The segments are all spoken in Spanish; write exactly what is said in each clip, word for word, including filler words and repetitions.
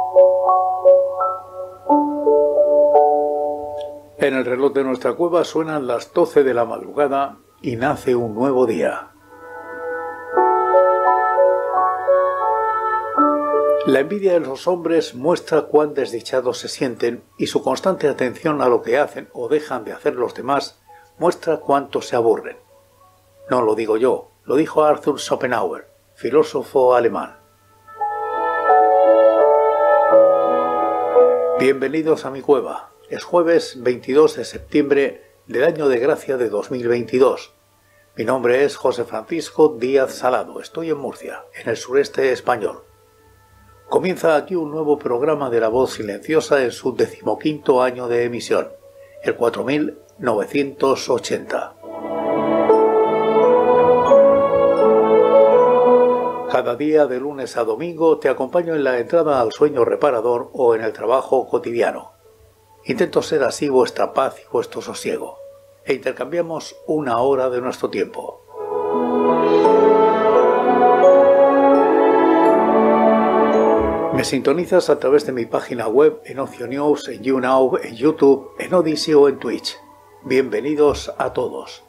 En el reloj de nuestra cueva suenan las doce de la madrugada y nace un nuevo día. La envidia de los hombres muestra cuán desdichados se sienten y su constante atención a lo que hacen o dejan de hacer los demás muestra cuánto se aburren. No lo digo yo, lo dijo Arthur Schopenhauer, filósofo alemán. Bienvenidos a mi cueva. Es jueves veintidós de septiembre del año de gracia de dos mil veintidós. Mi nombre es José Francisco Díaz Salado. Estoy en Murcia, en el sureste español. Comienza aquí un nuevo programa de La Voz Silenciosa en su decimoquinto año de emisión, el cuatro mil novecientos ochenta. Cada día de lunes a domingo te acompaño en la entrada al sueño reparador o en el trabajo cotidiano. Intento ser así vuestra paz y vuestro sosiego, e intercambiamos una hora de nuestro tiempo. Me sintonizas a través de mi página web, en Ocio News, en YouNow, en YouTube, en Odyssey o en Twitch. Bienvenidos a todos.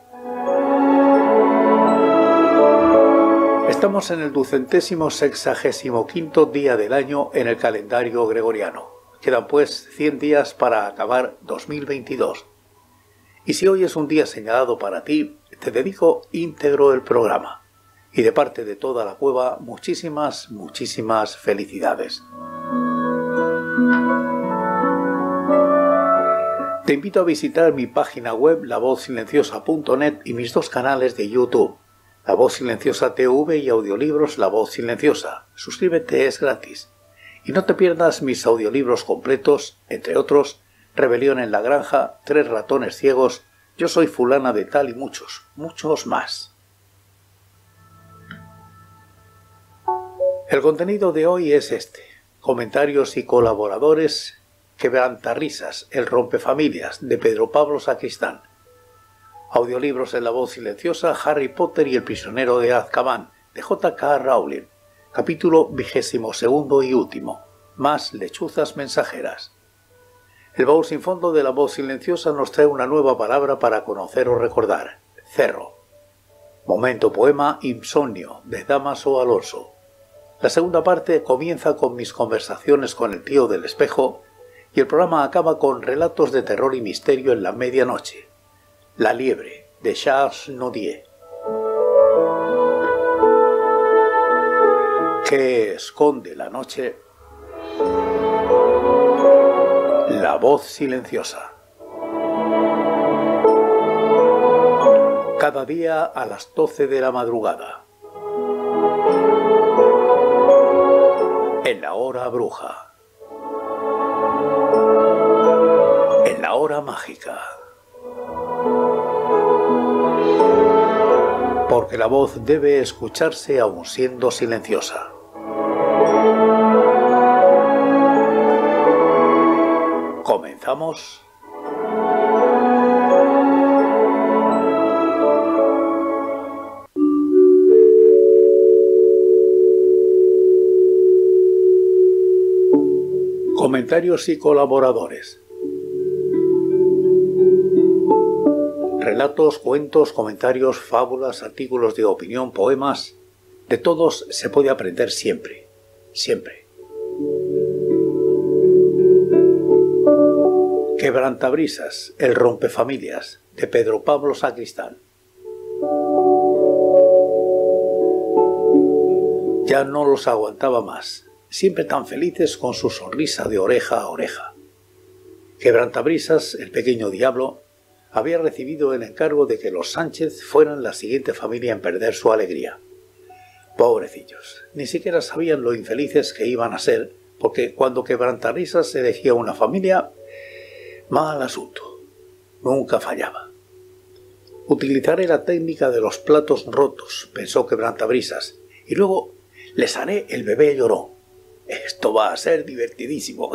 Estamos en el ducentésimo sexagésimo quinto día del año en el calendario gregoriano. Quedan pues cien días para acabar dos mil veintidós. Y si hoy es un día señalado para ti, te dedico íntegro el programa. Y de parte de toda la cueva, muchísimas, muchísimas felicidades. Te invito a visitar mi página web la voz silenciosa punto net y mis dos canales de YouTube, La Voz Silenciosa T V y audiolibros La Voz Silenciosa. Suscríbete, es gratis. Y no te pierdas mis audiolibros completos, entre otros, Rebelión en la Granja, Tres Ratones Ciegos, Yo Soy Fulana de Tal y muchos, muchos más. El contenido de hoy es este: comentarios y colaboradores, Quebrantarrisas, El Rompefamilias, de Pedro Pablo Sacristán. Audiolibros en La Voz Silenciosa, Harry Potter y el Prisionero de Azkaban, de J K Rowling. Capítulo vigésimo segundo y último. Más lechuzas mensajeras. El baúl sin fondo de La Voz Silenciosa nos trae una nueva palabra para conocer o recordar: cerro. Momento poema Insomnio, de Dámaso Alonso. La segunda parte comienza con mis conversaciones con el tío del espejo y el programa acaba con relatos de terror y misterio en la medianoche. La liebre, de Charles Nodier. ¿Qué esconde la noche? La voz silenciosa. Cada día a las doce de la madrugada. En la hora bruja. En la hora mágica. Porque la voz debe escucharse aun siendo silenciosa. ¿Comenzamos? Comentarios y colaboradores. Relatos, cuentos, comentarios, fábulas, artículos de opinión, poemas. De todos se puede aprender siempre, siempre. Quebrantabrisas, El Rompefamilias, de Pedro Pablo Sacristán. Ya no los aguantaba más, siempre tan felices con su sonrisa de oreja a oreja. Quebrantabrisas, el pequeño diablo, había recibido el encargo de que los Sánchez fueran la siguiente familia en perder su alegría. Pobrecillos, ni siquiera sabían lo infelices que iban a ser, porque cuando Quebrantabrisas elegía una familia, mal asunto, nunca fallaba. Utilizaré la técnica de los platos rotos, pensó Quebrantabrisas, y luego les haré el bebé llorón. Esto va a ser divertidísimo.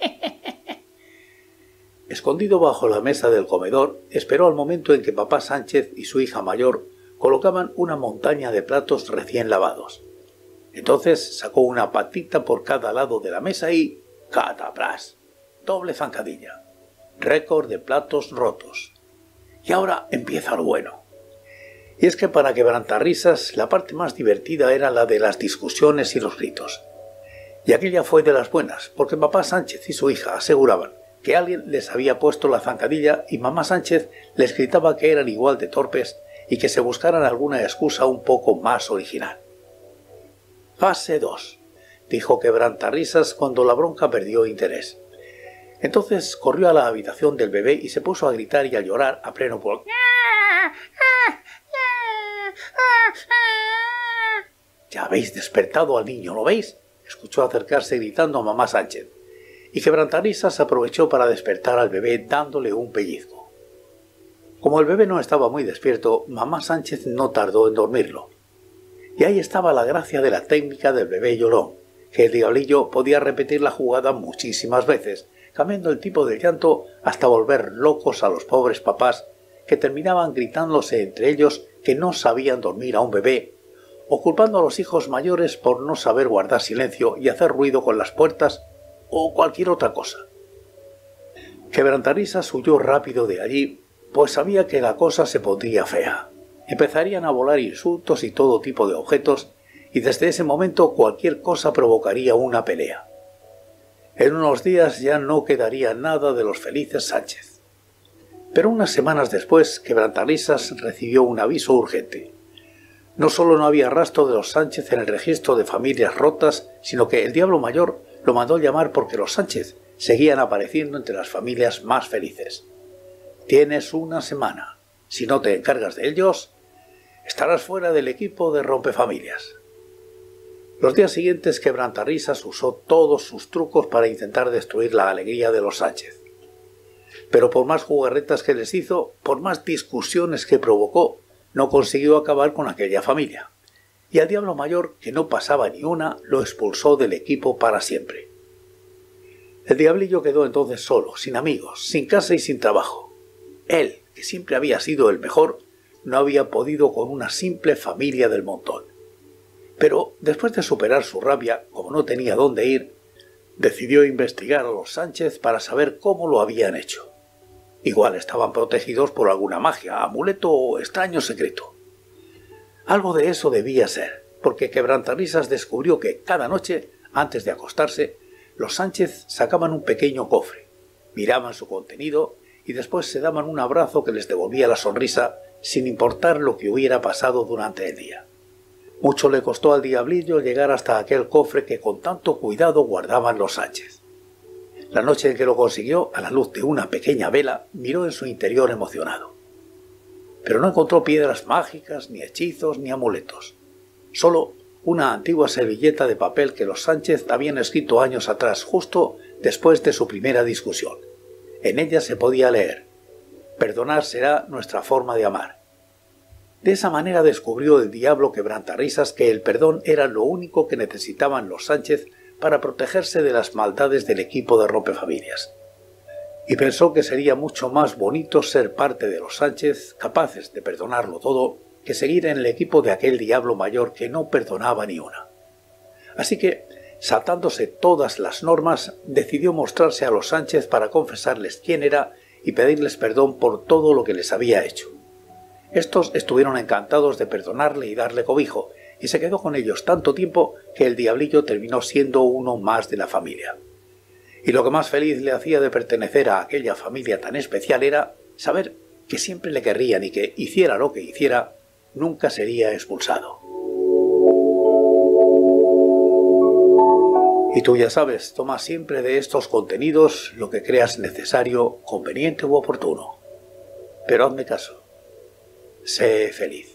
Escondido bajo la mesa del comedor, esperó al momento en que papá Sánchez y su hija mayor colocaban una montaña de platos recién lavados. Entonces sacó una patita por cada lado de la mesa y Cataplas. Doble zancadilla. Récord de platos rotos. Y ahora empieza lo bueno. Y es que para quebrantarrisas la parte más divertida era la de las discusiones y los gritos. Y aquella fue de las buenas, porque papá Sánchez y su hija aseguraban que alguien les había puesto la zancadilla y mamá Sánchez les gritaba que eran igual de torpes y que se buscaran alguna excusa un poco más original. Fase dos, dijo quebrantarrisas cuando la bronca perdió interés. Entonces corrió a la habitación del bebé y se puso a gritar y a llorar a pleno pulmón. Ya habéis despertado al niño, ¿lo veis? Escuchó acercarse gritando a mamá Sánchez. Y quebrantarrisas aprovechó para despertar al bebé dándole un pellizco. Como el bebé no estaba muy despierto, mamá Sánchez no tardó en dormirlo. Y ahí estaba la gracia de la técnica del bebé llorón, que el diablillo podía repetir la jugada muchísimas veces, cambiando el tipo de llanto hasta volver locos a los pobres papás, que terminaban gritándose entre ellos que no sabían dormir a un bebé, o culpando a los hijos mayores por no saber guardar silencio y hacer ruido con las puertas o cualquier otra cosa. Quebrantarrisas huyó rápido de allí, pues sabía que la cosa se pondría fea. Empezarían a volar insultos y todo tipo de objetos, y desde ese momento cualquier cosa provocaría una pelea. En unos días ya no quedaría nada de los felices Sánchez. Pero unas semanas después, quebrantarrisas recibió un aviso urgente. No solo no había rastro de los Sánchez en el registro de familias rotas, sino que el Diablo Mayor lo mandó llamar porque los Sánchez seguían apareciendo entre las familias más felices. Tienes una semana. Si no te encargas de ellos, estarás fuera del equipo de rompefamilias. Los días siguientes quebrantarrisas usó todos sus trucos para intentar destruir la alegría de los Sánchez. Pero por más jugarretas que les hizo, por más discusiones que provocó, no consiguió acabar con aquella familia. Y al Diablo Mayor, que no pasaba ni una, lo expulsó del equipo para siempre. El diablillo quedó entonces solo, sin amigos, sin casa y sin trabajo. Él, que siempre había sido el mejor, no había podido con una simple familia del montón. Pero, después de superar su rabia, como no tenía dónde ir, decidió investigar a los Sánchez para saber cómo lo habían hecho. Igual estaban protegidos por alguna magia, amuleto o extraño secreto. Algo de eso debía ser, porque quebrantarrisas descubrió que cada noche, antes de acostarse, los Sánchez sacaban un pequeño cofre, miraban su contenido y después se daban un abrazo que les devolvía la sonrisa sin importar lo que hubiera pasado durante el día. Mucho le costó al diablillo llegar hasta aquel cofre que con tanto cuidado guardaban los Sánchez. La noche en que lo consiguió, a la luz de una pequeña vela, miró en su interior emocionado. Pero no encontró piedras mágicas, ni hechizos, ni amuletos. Solo una antigua servilleta de papel que los Sánchez habían escrito años atrás, justo después de su primera discusión. En ella se podía leer: «Perdonar será nuestra forma de amar». De esa manera descubrió el diablo quebrantarrisas que el perdón era lo único que necesitaban los Sánchez para protegerse de las maldades del equipo de rompefamilias. Y pensó que sería mucho más bonito ser parte de los Sánchez, capaces de perdonarlo todo, que seguir en el equipo de aquel diablo mayor que no perdonaba ni una. Así que, saltándose todas las normas, decidió mostrarse a los Sánchez para confesarles quién era y pedirles perdón por todo lo que les había hecho. Estos estuvieron encantados de perdonarle y darle cobijo, y se quedó con ellos tanto tiempo que el diablillo terminó siendo uno más de la familia. Y lo que más feliz le hacía de pertenecer a aquella familia tan especial era saber que siempre le querrían y que, hiciera lo que hiciera, nunca sería expulsado. Y tú ya sabes, toma siempre de estos contenidos lo que creas necesario, conveniente u oportuno. Pero hazme caso. Sé feliz.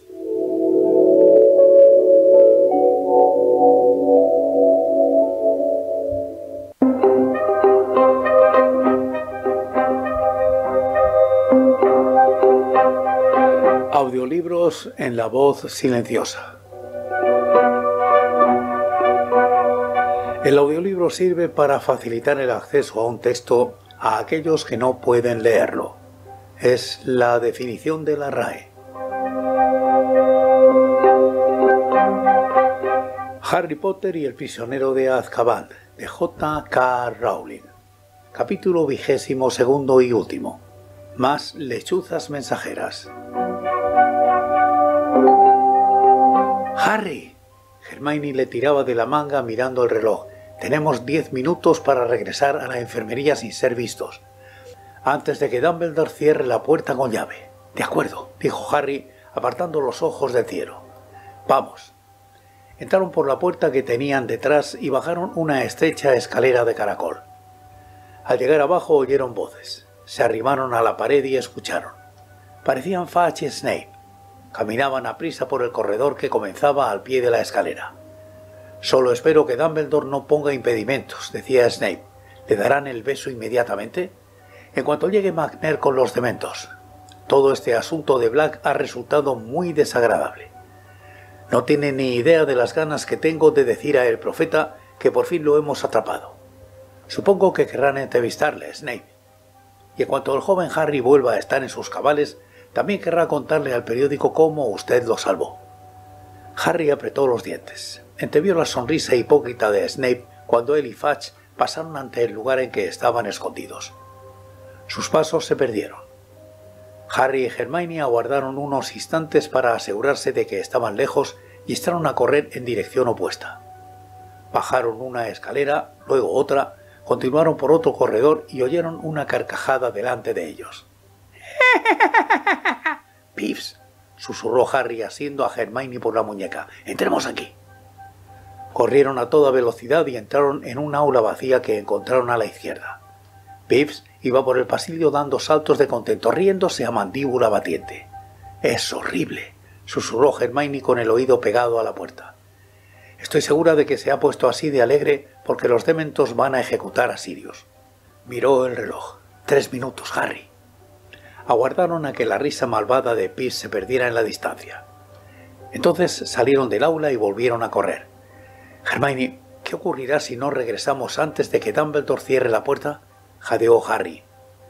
Audiolibros en la voz silenciosa. El audiolibro sirve para facilitar el acceso a un texto a aquellos que no pueden leerlo. Es la definición de la R A E. Harry Potter y el prisionero de Azkaban, de J K Rowling. Capítulo vigésimo segundo y último. Más lechuzas mensajeras. ¡Harry! Hermione le tiraba de la manga mirando el reloj. Tenemos diez minutos para regresar a la enfermería sin ser vistos, antes de que Dumbledore cierre la puerta con llave. De acuerdo, dijo Harry, apartando los ojos del cielo. Vamos. Entraron por la puerta que tenían detrás y bajaron una estrecha escalera de caracol. Al llegar abajo oyeron voces. Se arrimaron a la pared y escucharon. Parecían Fudge y Snape. Caminaban a prisa por el corredor que comenzaba al pie de la escalera. Solo espero que Dumbledore no ponga impedimentos, decía Snape. ¿Le darán el beso inmediatamente? En cuanto llegue McNair con los dementos. Todo este asunto de Black ha resultado muy desagradable. No tiene ni idea de las ganas que tengo de decir a el profeta que por fin lo hemos atrapado. Supongo que querrán entrevistarle, Snape. Y en cuanto el joven Harry vuelva a estar en sus cabales, también querrá contarle al periódico cómo usted lo salvó. Harry apretó los dientes. Entrevió la sonrisa hipócrita de Snape cuando él y Fudge pasaron ante el lugar en que estaban escondidos. Sus pasos se perdieron. Harry y Hermione aguardaron unos instantes para asegurarse de que estaban lejos y echaron a correr en dirección opuesta. Bajaron una escalera, luego otra, continuaron por otro corredor y oyeron una carcajada delante de ellos. «Pips», susurró Harry asiendo a Hermione por la muñeca. «Entremos aquí». Corrieron a toda velocidad y entraron en un aula vacía que encontraron a la izquierda. Pips iba por el pasillo dando saltos de contento, riéndose a mandíbula batiente. «Es horrible», susurró Hermione con el oído pegado a la puerta. «Estoy segura de que se ha puesto así de alegre porque los dementos van a ejecutar a Sirius». Miró el reloj. «Tres minutos, Harry». Aguardaron a que la risa malvada de Pips se perdiera en la distancia. Entonces salieron del aula y volvieron a correr. «Hermione, ¿qué ocurrirá si no regresamos antes de que Dumbledore cierre la puerta?», jadeó Harry.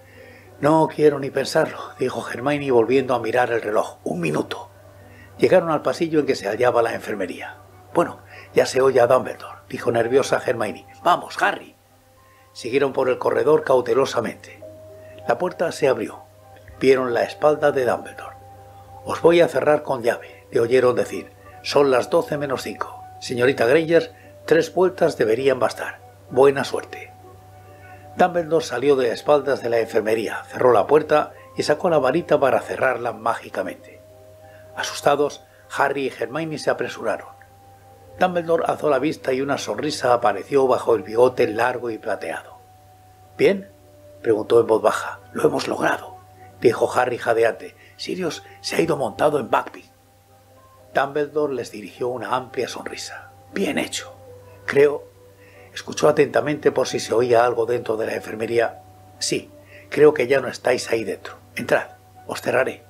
«No quiero ni pensarlo», dijo Hermione volviendo a mirar el reloj. «Un minuto». Llegaron al pasillo en que se hallaba la enfermería. «Bueno, ya se oye a Dumbledore», dijo nerviosa Hermione. «Vamos, Harry». Siguieron por el corredor cautelosamente. La puerta se abrió. Vieron la espalda de Dumbledore. «Os voy a cerrar con llave», le oyeron decir. «Son las doce menos cinco. Señorita Granger, tres vueltas deberían bastar. Buena suerte». Dumbledore salió de espaldas de la enfermería, cerró la puerta y sacó la varita para cerrarla mágicamente. Asustados, Harry y Hermione se apresuraron. Dumbledore alzó la vista y una sonrisa apareció bajo el bigote largo y plateado. «¿Bien?», preguntó en voz baja. «Lo hemos logrado», dijo Harry jadeante. «Sirius se ha ido montado en Buckbeak». Dumbledore les dirigió una amplia sonrisa. «Bien hecho. Creo...» Escuchó atentamente por si se oía algo dentro de la enfermería. «Sí, creo que ya no estáis ahí dentro. Entrad, os cerraré».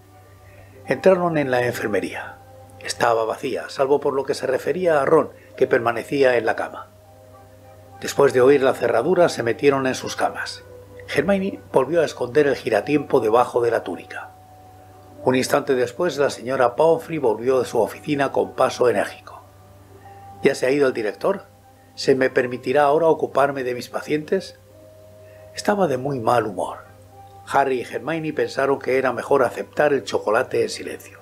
Entraron en la enfermería. Estaba vacía, salvo por lo que se refería a Ron, que permanecía en la cama. Después de oír la cerradura, se metieron en sus camas. Hermione volvió a esconder el giratiempo debajo de la túnica. Un instante después, la señora Pomfrey volvió de su oficina con paso enérgico. «¿Ya se ha ido el director? ¿Se me permitirá ahora ocuparme de mis pacientes?». Estaba de muy mal humor. Harry y Hermione pensaron que era mejor aceptar el chocolate en silencio.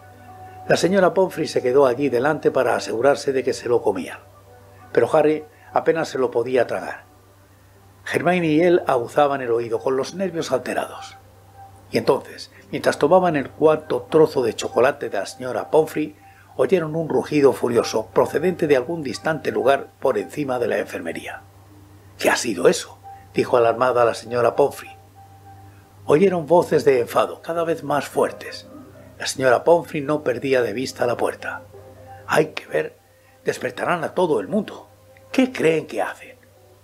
La señora Pomfrey se quedó allí delante para asegurarse de que se lo comían. Pero Harry apenas se lo podía tragar. Hermione y él aguzaban el oído con los nervios alterados. Y entonces, mientras tomaban el cuarto trozo de chocolate de la señora Pomfrey, oyeron un rugido furioso procedente de algún distante lugar por encima de la enfermería. «¿Qué ha sido eso?», dijo alarmada la señora Pomfrey. Oyeron voces de enfado, cada vez más fuertes. La señora Pomfrey no perdía de vista la puerta. «Hay que ver, despertarán a todo el mundo. ¿Qué creen que hacen?».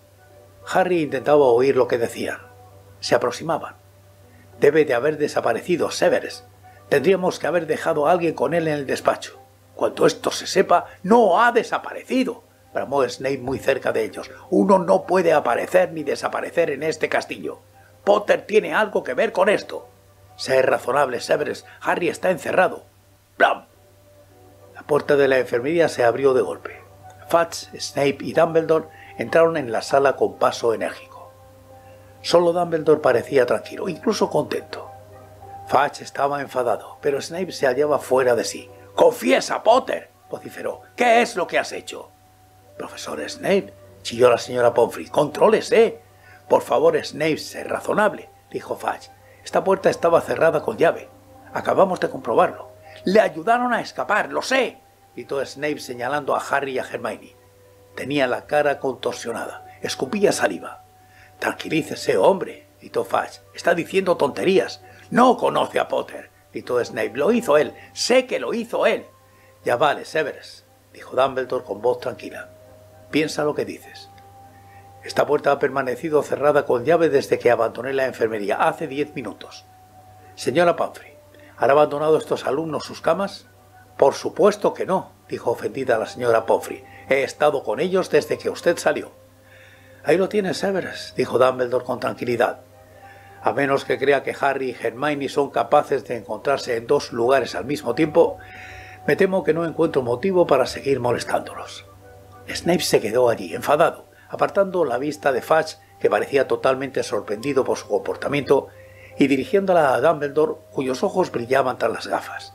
Harry intentaba oír lo que decían. Se aproximaban. «Debe de haber desaparecido Severus. Tendríamos que haber dejado a alguien con él en el despacho. Cuando esto se sepa, no ha desaparecido», bramó Snape muy cerca de ellos. «Uno no puede aparecer ni desaparecer en este castillo. Potter tiene algo que ver con esto. Sé razonable, Severus. Harry está encerrado». ¡Blam! La puerta de la enfermería se abrió de golpe. Fudge, Snape y Dumbledore entraron en la sala con paso enérgico. Solo Dumbledore parecía tranquilo, incluso contento. Fudge estaba enfadado, pero Snape se hallaba fuera de sí. «¡Confiesa, Potter!», vociferó. «¿Qué es lo que has hecho?» «Profesor Snape», chilló la señora Pomfrey. «¡Contrólese! Por favor, Snape, sé razonable», dijo Fudge. «Esta puerta estaba cerrada con llave. Acabamos de comprobarlo». «Le ayudaron a escapar, lo sé», gritó Snape señalando a Harry y a Hermione. Tenía la cara contorsionada, escupía saliva. «Tranquilícese, hombre», gritó Fudge. «Está diciendo tonterías». «No conoce a Potter», gritó Snape. «Lo hizo él. Sé que lo hizo él». «Ya vale, Severus», dijo Dumbledore con voz tranquila. «Piensa lo que dices. Esta puerta ha permanecido cerrada con llave desde que abandoné la enfermería, hace diez minutos. Señora Pomfrey, ¿han abandonado estos alumnos sus camas?» «Por supuesto que no», dijo ofendida la señora Pomfrey. «He estado con ellos desde que usted salió». «Ahí lo tiene, Severus», dijo Dumbledore con tranquilidad. «A menos que crea que Harry y Hermione son capaces de encontrarse en dos lugares al mismo tiempo, me temo que no encuentro motivo para seguir molestándolos». Snape se quedó allí, enfadado, apartando la vista de Fudge, que parecía totalmente sorprendido por su comportamiento, y dirigiéndola a Dumbledore, cuyos ojos brillaban tras las gafas.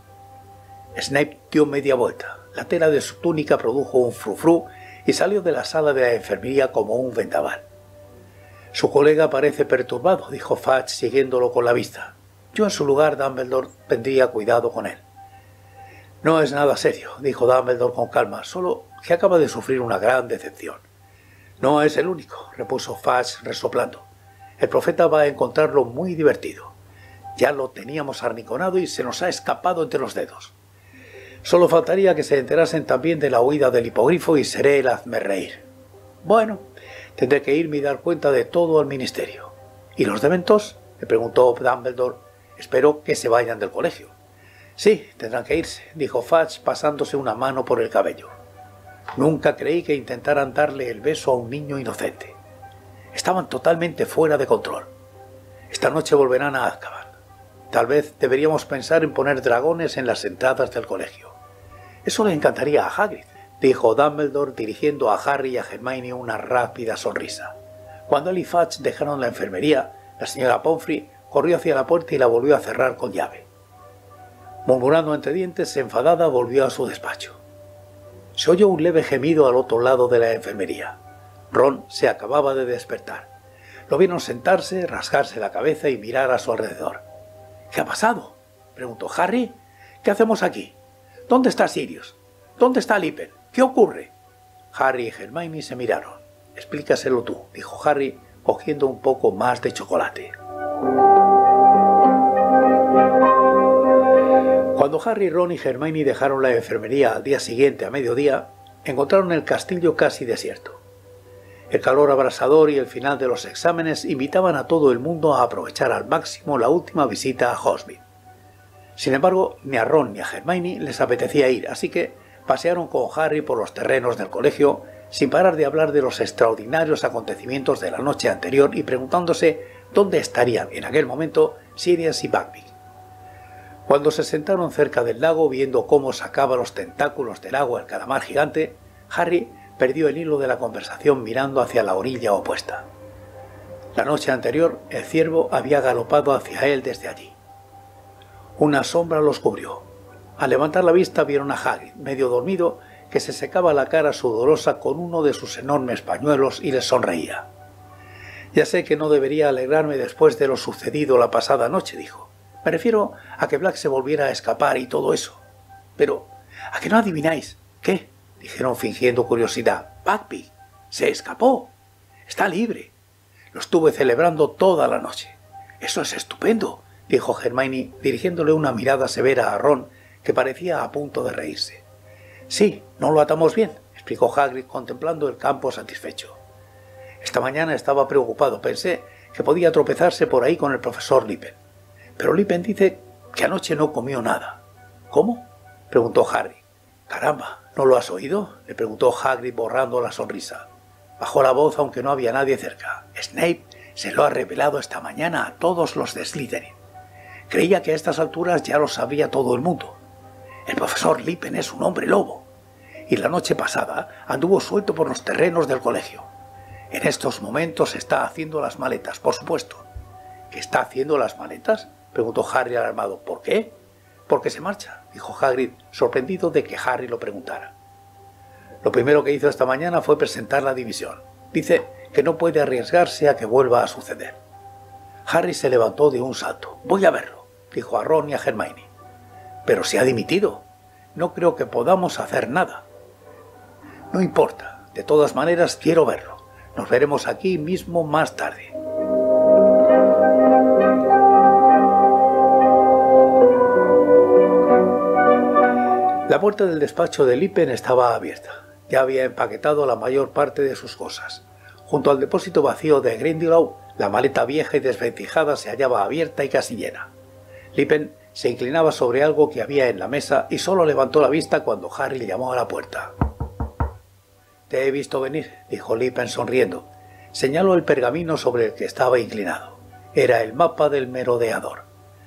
Snape dio media vuelta. La tela de su túnica produjo un frufru y salió de la sala de la enfermería como un vendaval. «Su colega parece perturbado», dijo Fudge siguiéndolo con la vista. «Yo en su lugar, Dumbledore, tendría cuidado con él». «No es nada serio», dijo Dumbledore con calma, «solo que acaba de sufrir una gran decepción». «No es el único», repuso Fudge resoplando. «El profeta va a encontrarlo muy divertido. Ya lo teníamos arrinconado y se nos ha escapado entre los dedos. Solo faltaría que se enterasen también de la huida del hipogrifo y seré el hazmerreír. Bueno, tendré que irme y dar cuenta de todo al ministerio». «¿Y los dementos?», le preguntó Dumbledore. «Espero que se vayan del colegio». «Sí, tendrán que irse», dijo Fudge pasándose una mano por el cabello. «Nunca creí que intentaran darle el beso a un niño inocente. Estaban totalmente fuera de control. Esta noche volverán a Azkaban. Tal vez deberíamos pensar en poner dragones en las entradas del colegio. Eso le encantaría a Hagrid», dijo Dumbledore dirigiendo a Harry y a Hermione una rápida sonrisa. Cuando él y Fudge dejaron la enfermería, la señora Pomfrey corrió hacia la puerta y la volvió a cerrar con llave. Murmurando entre dientes, enfadada, volvió a su despacho. Se oyó un leve gemido al otro lado de la enfermería. Ron se acababa de despertar. Lo vieron sentarse, rasgarse la cabeza y mirar a su alrededor. «¿Qué ha pasado?», preguntó Harry. «¿Qué hacemos aquí? ¿Dónde está Sirius? ¿Dónde está Lupin? ¿Qué ocurre?». Harry y Hermione se miraron. «Explícaselo tú», dijo Harry, cogiendo un poco más de chocolate. Cuando Harry, Ron y Hermione dejaron la enfermería al día siguiente a mediodía, encontraron el castillo casi desierto. El calor abrasador y el final de los exámenes invitaban a todo el mundo a aprovechar al máximo la última visita a Hogsmeade. Sin embargo, ni a Ron ni a Hermione les apetecía ir, así que pasearon con Harry por los terrenos del colegio, sin parar de hablar de los extraordinarios acontecimientos de la noche anterior y preguntándose dónde estarían en aquel momento Sirius y Buckbeak. Cuando se sentaron cerca del lago viendo cómo sacaba los tentáculos del agua el calamar gigante, Harry perdió el hilo de la conversación mirando hacia la orilla opuesta. La noche anterior, el ciervo había galopado hacia él desde allí. Una sombra los cubrió. Al levantar la vista vieron a Hagrid, medio dormido, que se secaba la cara sudorosa con uno de sus enormes pañuelos y les sonreía. «Ya sé que no debería alegrarme después de lo sucedido la pasada noche», dijo. «Me refiero a que Black se volviera a escapar y todo eso. Pero, ¿a que no adivináis? ¿Qué?», dijeron fingiendo curiosidad. «Buckbeak se escapó. Está libre. Lo estuve celebrando toda la noche». «Eso es estupendo», dijo Hermione, dirigiéndole una mirada severa a Ron, que parecía a punto de reírse. «Sí, no lo atamos bien», explicó Hagrid contemplando el campo satisfecho. «Esta mañana estaba preocupado. Pensé que podía tropezarse por ahí con el profesor Lupin. Pero Lupin dice que anoche no comió nada». «¿Cómo?», preguntó Harry. «Caramba, ¿no lo has oído?», le preguntó Hagrid borrando la sonrisa. Bajó la voz aunque no había nadie cerca. «Snape se lo ha revelado esta mañana a todos los de Slytherin. Creía que a estas alturas ya lo sabría todo el mundo. El profesor Lupin es un hombre lobo. y la noche pasada anduvo suelto por los terrenos del colegio. En estos momentos está haciendo las maletas, por supuesto. ¿Qué está haciendo las maletas?, preguntó Harry alarmado. ¿Por qué? Porque se marcha, dijo Hagrid, sorprendido de que Harry lo preguntara. Lo primero que hizo esta mañana fue presentar la dimisión. Dice que no puede arriesgarse a que vuelva a suceder. Harry se levantó de un salto. Voy a verlo, dijo a Ron y a Hermione. Pero se ha dimitido. No creo que podamos hacer nada. No importa. De todas maneras, quiero verlo. Nos veremos aquí mismo más tarde. La puerta del despacho de Lupin estaba abierta. Ya había empaquetado la mayor parte de sus cosas. Junto al depósito vacío de Grindylow, la maleta vieja y desvencijada se hallaba abierta y casi llena. Lupin se inclinaba sobre algo que había en la mesa y solo levantó la vista cuando Harry le llamó a la puerta. «Te he visto venir», dijo Lupin sonriendo. Señaló el pergamino sobre el que estaba inclinado. Era el mapa del merodeador.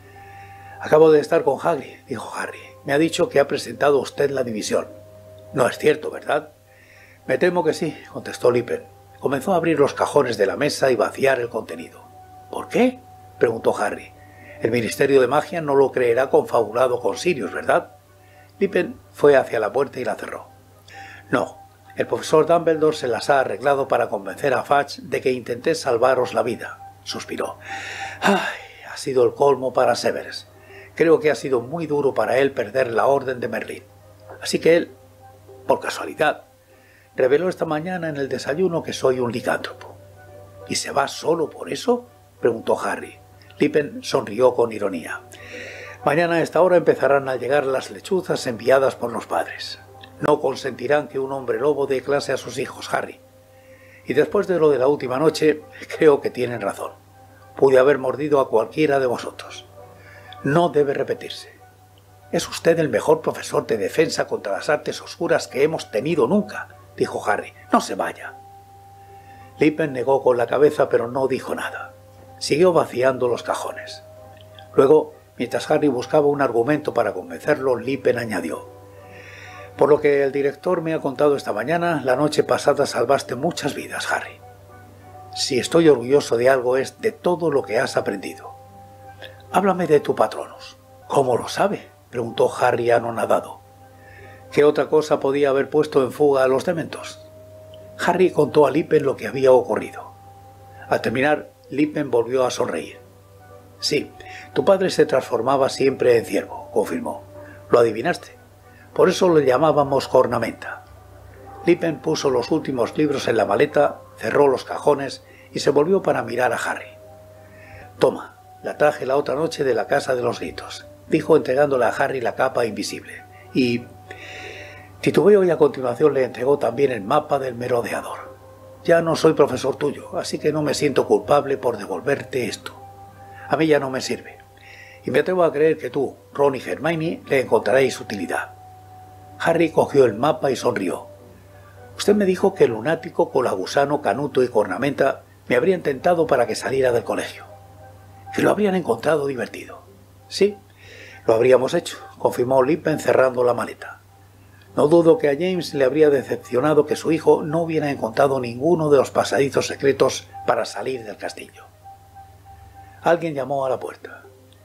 «Acabo de estar con Hagrid», dijo Harry. «Me ha dicho que ha presentado usted la división». «No es cierto, ¿verdad?» «Me temo que sí», contestó Lupin. Comenzó a abrir los cajones de la mesa y vaciar el contenido. «¿Por qué?», preguntó Harry. «El Ministerio de Magia no lo creerá confabulado con Sirius, ¿verdad?» Lupin fue hacia la puerta y la cerró. «No, el profesor Dumbledore se las ha arreglado para convencer a Fudge de que intenté salvaros la vida», suspiró. «Ay, ha sido el colmo para Severus. Creo que ha sido muy duro para él perder la Orden de Merlín. Así que él, por casualidad, reveló esta mañana en el desayuno que soy un licántropo». «¿Y se va solo por eso?», preguntó Harry. Lupin sonrió con ironía. «Mañana a esta hora empezarán a llegar las lechuzas enviadas por los padres. No consentirán que un hombre lobo dé clase a sus hijos, Harry. Y después de lo de la última noche, creo que tienen razón. Pude haber mordido a cualquiera de vosotros. No debe repetirse. Es usted el mejor profesor de defensa contra las artes oscuras que hemos tenido nunca», dijo Harry. «No se vaya». Lupin negó con la cabeza, pero no dijo nada. Siguió vaciando los cajones. Luego, mientras Harry buscaba un argumento para convencerlo, Lupin añadió: «Por lo que el director me ha contado esta mañana, la noche pasada salvaste muchas vidas, Harry. Si estoy orgulloso de algo es de todo lo que has aprendido. Háblame de tu Patronus». «¿Cómo lo sabe?», preguntó Harry anonadado. «¿Qué otra cosa podía haber puesto en fuga a los dementos?». Harry contó a Lupin lo que había ocurrido. Al terminar, Lupin volvió a sonreír. «Sí, tu padre se transformaba siempre en ciervo», confirmó. «Lo adivinaste. Por eso le llamábamos cornamenta». Lupin puso los últimos libros en la maleta, cerró los cajones y se volvió para mirar a Harry. «Toma, la traje la otra noche de la Casa de los Gritos», dijo entregándole a Harry la capa invisible. «Y...» titubeó y a continuación le entregó también el mapa del merodeador. «Ya no soy profesor tuyo, así que no me siento culpable por devolverte esto. A mí ya no me sirve. Y me atrevo a creer que tú, Ron y Hermione, le encontraréis utilidad». Harry cogió el mapa y sonrió. «Usted me dijo que el lunático, Colagusano, Canuto y Cornamenta me habrían tentado para que saliera del colegio. Que lo habrían encontrado divertido». «Sí, lo habríamos hecho», confirmó Lupin cerrando la maleta. «No dudo que a James le habría decepcionado que su hijo no hubiera encontrado ninguno de los pasadizos secretos para salir del castillo». Alguien llamó a la puerta.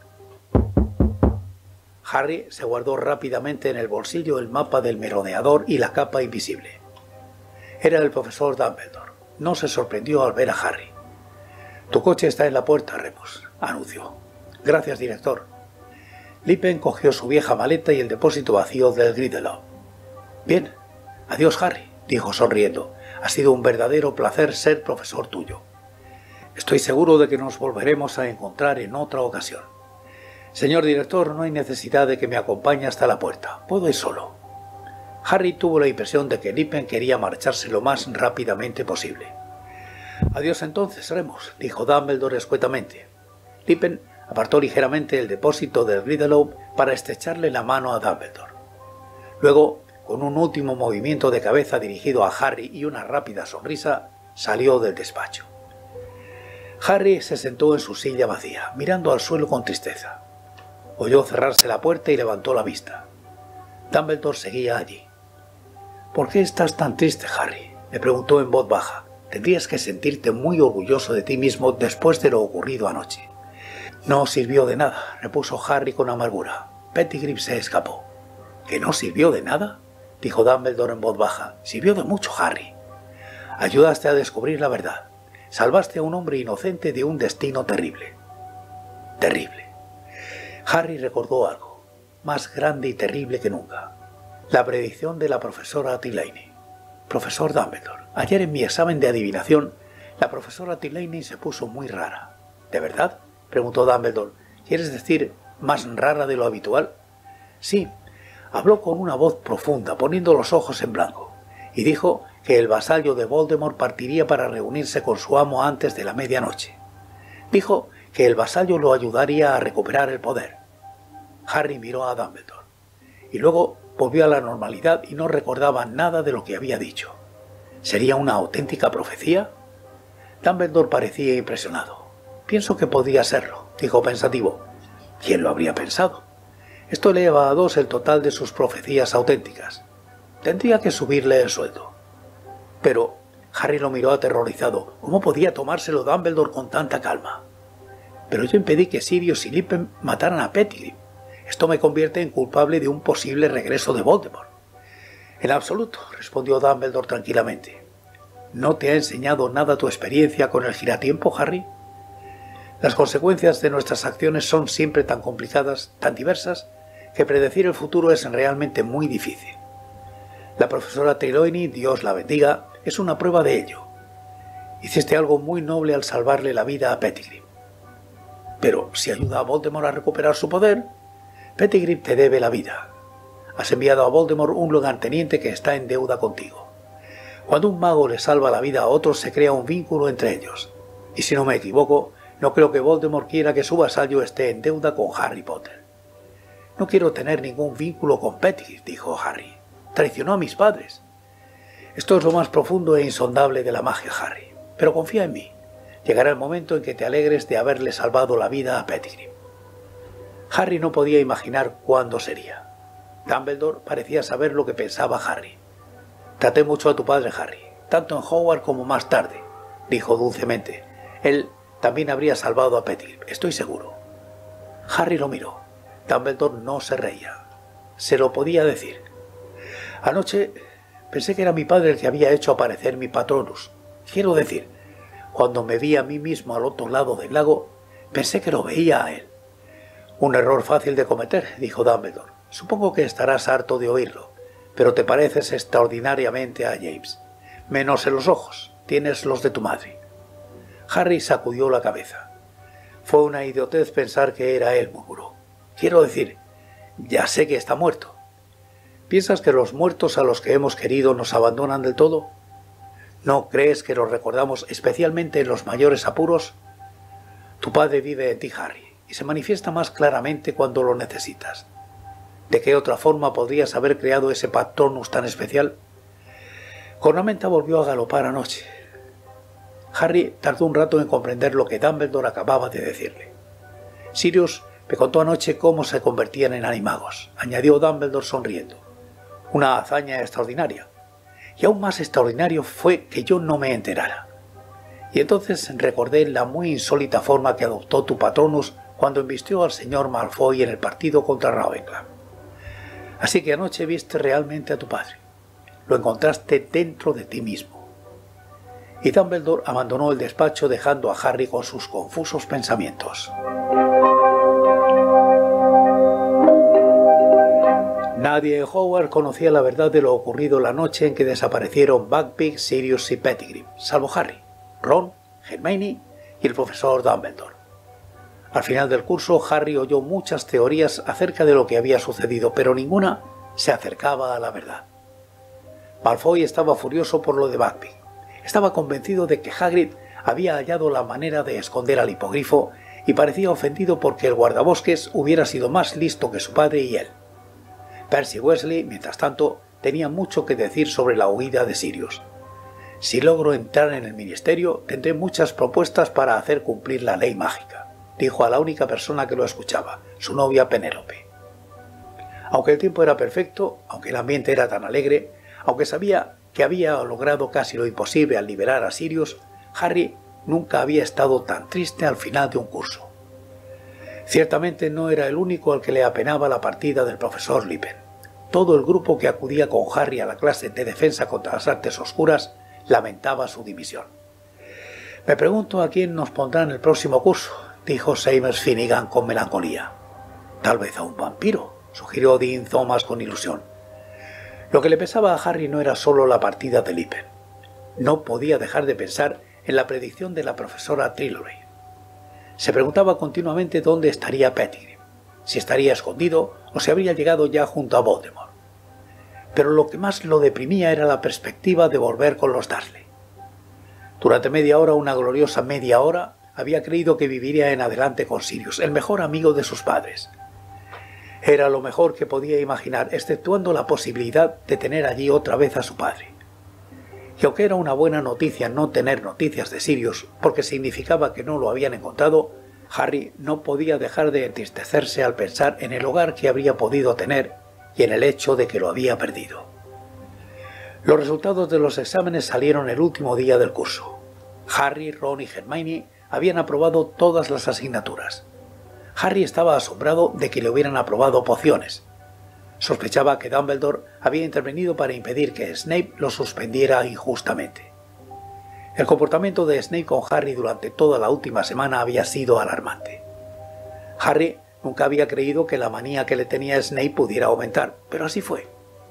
Harry se guardó rápidamente en el bolsillo el mapa del merodeador y la capa invisible. Era el profesor Dumbledore. No se sorprendió al ver a Harry. «Tu coche está en la puerta, Remus», anunció. «Gracias, director». Lupin cogió su vieja maleta y el depósito vacío del Grindylow. «Bien, adiós, Harry», dijo sonriendo. «Ha sido un verdadero placer ser profesor tuyo. Estoy seguro de que nos volveremos a encontrar en otra ocasión. Señor director, no hay necesidad de que me acompañe hasta la puerta. Puedo ir solo». Harry tuvo la impresión de que Lupin quería marcharse lo más rápidamente posible. «Adiós entonces, Remus», dijo Dumbledore escuetamente. Lupin apartó ligeramente el depósito del Grindylow para estrecharle la mano a Dumbledore. Luego, con un último movimiento de cabeza dirigido a Harry y una rápida sonrisa, salió del despacho. Harry se sentó en su silla vacía, mirando al suelo con tristeza. Oyó cerrarse la puerta y levantó la vista. Dumbledore seguía allí. «¿Por qué estás tan triste, Harry?», le preguntó en voz baja. «Tendrías que sentirte muy orgulloso de ti mismo después de lo ocurrido anoche». «No sirvió de nada», repuso Harry con amargura. «Pettigrew se escapó». «¿Que no sirvió de nada?», dijo Dumbledore en voz baja. «Sirvió de mucho, Harry. Ayudaste a descubrir la verdad. Salvaste a un hombre inocente de un destino terrible». «Terrible». Harry recordó algo, más grande y terrible que nunca. La predicción de la profesora Trelawney. «Profesor Dumbledore, ayer en mi examen de adivinación, la profesora Trelawney se puso muy rara». «¿De verdad?», preguntó Dumbledore. «¿Quieres decir más rara de lo habitual?». «Sí. Habló con una voz profunda, poniendo los ojos en blanco, y dijo que el vasallo de Voldemort partiría para reunirse con su amo antes de la medianoche. Dijo que el vasallo lo ayudaría a recuperar el poder». Harry miró a Dumbledore, y luego volvió a la normalidad y no recordaba nada de lo que había dicho. ¿Sería una auténtica profecía? Dumbledore parecía impresionado. «Pienso que podría serlo», dijo pensativo. «¿Quién lo habría pensado? Esto eleva a dos el total de sus profecías auténticas. Tendría que subirle el sueldo». Pero Harry lo miró aterrorizado. ¿Cómo podía tomárselo Dumbledore con tanta calma? «Pero yo impedí que Sirius y Lupin mataran a Pettigrew. Esto me convierte en culpable de un posible regreso de Voldemort». «En absoluto», respondió Dumbledore tranquilamente. «¿No te ha enseñado nada tu experiencia con el giratiempo, Harry? Las consecuencias de nuestras acciones son siempre tan complicadas, tan diversas, que predecir el futuro es realmente muy difícil. La profesora Trelawney, Dios la bendiga, es una prueba de ello. Hiciste algo muy noble al salvarle la vida a Pettigrew. Pero si ayuda a Voldemort a recuperar su poder, Pettigrew te debe la vida. Has enviado a Voldemort un lugarteniente que está en deuda contigo. Cuando un mago le salva la vida a otro, se crea un vínculo entre ellos. Y si no me equivoco, no creo que Voldemort quiera que su vasallo esté en deuda con Harry Potter». «No quiero tener ningún vínculo con Pettigrew», dijo Harry. «Traicionó a mis padres». «Esto es lo más profundo e insondable de la magia, Harry. Pero confía en mí. Llegará el momento en que te alegres de haberle salvado la vida a Pettigrew». Harry no podía imaginar cuándo sería. Dumbledore parecía saber lo que pensaba Harry. «Traté mucho a tu padre, Harry, tanto en Hogwarts como más tarde», dijo dulcemente. «Él también habría salvado a Pettigrew, estoy seguro». Harry lo miró. Dumbledore no se reía. Se lo podía decir. «Anoche pensé que era mi padre el que había hecho aparecer mi Patronus. Quiero decir, cuando me vi a mí mismo al otro lado del lago, pensé que lo veía a él». «Un error fácil de cometer», dijo Dumbledore. «Supongo que estarás harto de oírlo, pero te pareces extraordinariamente a James. Menos en los ojos, tienes los de tu madre». Harry sacudió la cabeza. «Fue una idiotez pensar que era él», murmuró. «Quiero decir, ya sé que está muerto». «¿Piensas que los muertos a los que hemos querido nos abandonan del todo? ¿No crees que los recordamos especialmente en los mayores apuros? Tu padre vive en ti, Harry, y se manifiesta más claramente cuando lo necesitas. ¿De qué otra forma podrías haber creado ese Patronus tan especial?» Cornamenta volvió a galopar anoche. Harry tardó un rato en comprender lo que Dumbledore acababa de decirle. «Sirius me contó anoche cómo se convertían en animagos», añadió Dumbledore sonriendo. «Una hazaña extraordinaria. Y aún más extraordinario fue que yo no me enterara. Y entonces recordé la muy insólita forma que adoptó tu Patronus cuando embistió al señor Malfoy en el partido contra Ravenclaw. Así que anoche viste realmente a tu padre. Lo encontraste dentro de ti mismo». Y Dumbledore abandonó el despacho dejando a Harry con sus confusos pensamientos. Nadie en Hogwarts conocía la verdad de lo ocurrido la noche en que desaparecieron Buckbeak, Sirius y Pettigrew, salvo Harry, Ron, Hermione y el profesor Dumbledore. Al final del curso, Harry oyó muchas teorías acerca de lo que había sucedido, pero ninguna se acercaba a la verdad. Malfoy estaba furioso por lo de Buckbeak. Estaba convencido de que Hagrid había hallado la manera de esconder al hipogrifo y parecía ofendido porque el guardabosques hubiera sido más listo que su padre y él. Percy Weasley, mientras tanto, tenía mucho que decir sobre la huida de Sirius. «Si logro entrar en el ministerio, tendré muchas propuestas para hacer cumplir la ley mágica», dijo a la única persona que lo escuchaba, su novia Penélope. Aunque el tiempo era perfecto, aunque el ambiente era tan alegre, Aunque sabía que había logrado casi lo imposible al liberar a Sirius, Harry nunca había estado tan triste al final de un curso. Ciertamente no era el único al que le apenaba la partida del profesor Lupin. Todo el grupo que acudía con Harry a la clase de defensa contra las artes oscuras lamentaba su dimisión. «Me pregunto a quién nos pondrán el próximo curso», dijo Seamus Finnegan con melancolía. «Tal vez a un vampiro», sugirió Dean Thomas con ilusión. Lo que le pesaba a Harry no era solo la partida de Lupin. No podía dejar de pensar en la predicción de la profesora Trelawney. Se preguntaba continuamente dónde estaría Pettigrew, si estaría escondido o si habría llegado ya junto a Voldemort. Pero lo que más lo deprimía era la perspectiva de volver con los Dursley. Durante media hora, una gloriosa media hora, había creído que viviría en adelante con Sirius, el mejor amigo de sus padres. Era lo mejor que podía imaginar, exceptuando la posibilidad de tener allí otra vez a su padre. Y aunque era una buena noticia no tener noticias de Sirius, porque significaba que no lo habían encontrado, Harry no podía dejar de entristecerse al pensar en el hogar que habría podido tener y en el hecho de que lo había perdido. Los resultados de los exámenes salieron el último día del curso. Harry, Ron y Hermione habían aprobado todas las asignaturas. Harry estaba asombrado de que le hubieran aprobado pociones. Sospechaba que Dumbledore había intervenido para impedir que Snape lo suspendiera injustamente. El comportamiento de Snape con Harry durante toda la última semana había sido alarmante. Harry nunca había creído que la manía que le tenía Snape pudiera aumentar, pero así fue.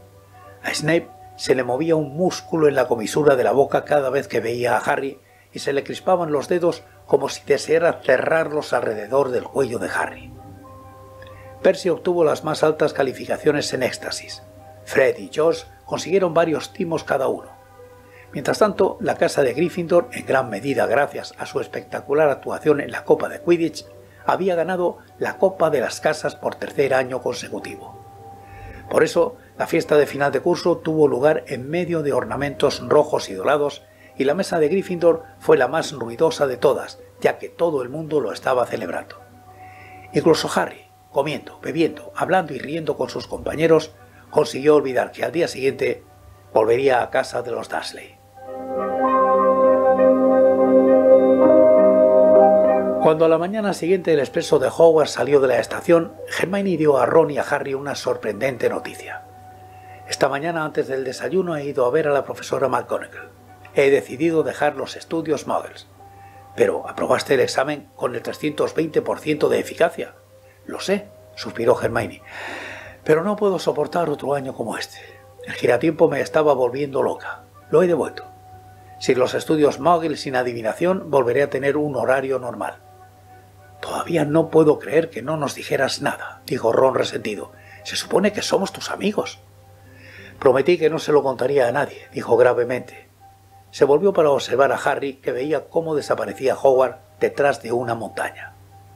A Snape se le movía un músculo en la comisura de la boca cada vez que veía a Harry y se le crispaban los dedos como si deseara cerrarlos alrededor del cuello de Harry. Percy obtuvo las más altas calificaciones en éxtasis. Fred y George consiguieron varios timos cada uno. Mientras tanto, la casa de Gryffindor, en gran medida gracias a su espectacular actuación en la Copa de Quidditch, había ganado la Copa de las Casas por tercer año consecutivo. Por eso, la fiesta de final de curso tuvo lugar en medio de ornamentos rojos y dorados, y la mesa de Gryffindor fue la más ruidosa de todas, ya que todo el mundo lo estaba celebrando. Incluso Harry, comiendo, bebiendo, hablando y riendo con sus compañeros, consiguió olvidar que al día siguiente volvería a casa de los Dursley. Cuando a la mañana siguiente el expreso de Hogwarts salió de la estación, Hermione dio a Ron y a Harry una sorprendente noticia. Esta mañana antes del desayuno he ido a ver a la profesora McGonagall. He decidido dejar los estudios Muggles. Pero aprobaste el examen con el trescientos veinte por ciento de eficacia. Lo sé, suspiró Hermione, pero no puedo soportar otro año como este. El giratiempo me estaba volviendo loca. Lo he devuelto. Sin los estudios Muggle sin adivinación, volveré a tener un horario normal. Todavía no puedo creer que no nos dijeras nada, dijo Ron resentido. Se supone que somos tus amigos. Prometí que no se lo contaría a nadie, dijo gravemente. Se volvió para observar a Harry, que veía cómo desaparecía Hogwarts detrás de una montaña.